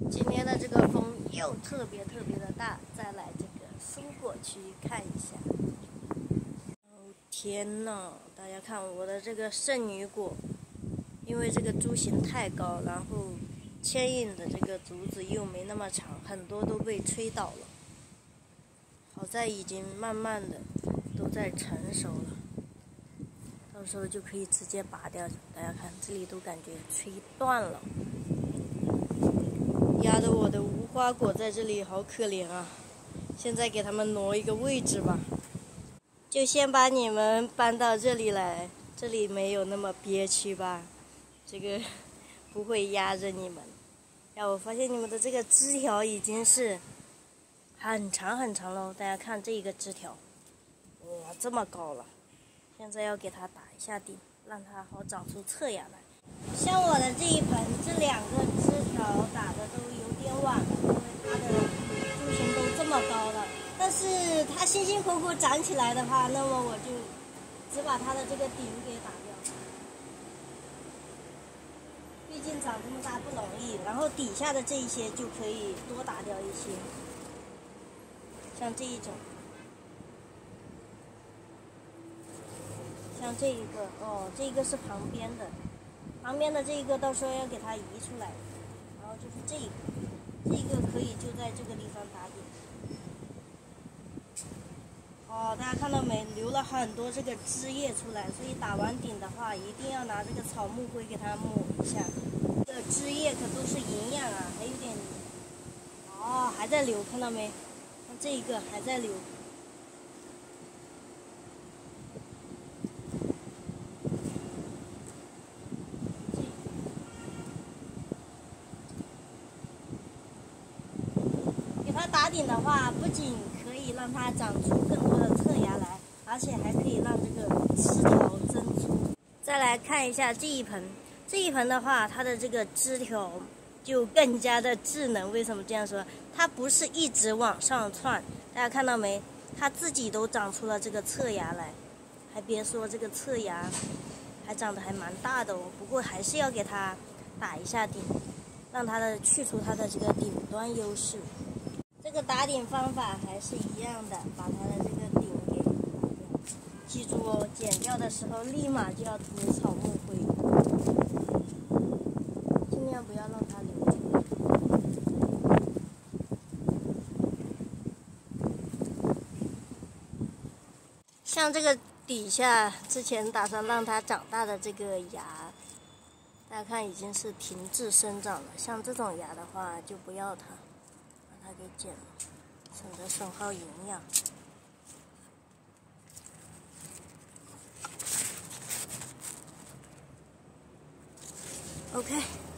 今天的这个风又特别的大，再来这个松果区看一下。哦天呐，大家看我的这个圣女果，因为这个株形太高，然后牵引的这个竹子又没那么长，很多都被吹倒了。好在已经慢慢的都在成熟了，到时候就可以直接拔掉。大家看这里都感觉吹断了。压得我的无花果在这里好可怜啊！现在给他们挪一个位置吧，就先把你们搬到这里来，这里没有那么憋屈吧？这个不会压着你们。呀，我发现你们的这个枝条已经是很长了，大家看这一个枝条，哇，这么高了！现在要给它打一下顶，让它好长出侧芽来。像我的这一盆，这2个枝条打的都有点晚了，因为它的株形都这么高了。但是它辛辛苦苦长起来的话，那么我就只把它的这个顶给打掉。毕竟长这么大不容易，然后底下的这一些就可以多打掉一些，像这一种。像这一个哦，这个是旁边的这一个到时候要给它移出来，然后就是这个可以就在这个地方打顶。哦，大家看到没？留了很多这个枝叶出来，所以打完顶的话，一定要拿这个草木灰给它抹一下。这枝叶可都是营养啊，还有点哦，还在流，看到没？看这一个还在流。给它打顶的话，不仅可以让它长出更多的侧芽来，而且还可以让这个枝条增粗。再来看一下这一盆的话，它的这个枝条就更加的智能。为什么这样说？它不是一直往上窜，大家看到没？它自己都长出了这个侧芽来，还别说这个侧芽还长得还蛮大的哦。不过还是要给它打一下顶，让它去除它的这个顶端优势。这个打顶方法还是一样的，把它的这个顶给打掉。记住哦，剪掉的时候立马就要涂草木灰，尽量不要让它流出来。像这个底下之前打算让它长大的这个芽，大家看已经是停滞生长了。像这种芽的话，就不要它。把它给剪了，省得损耗营养。OK。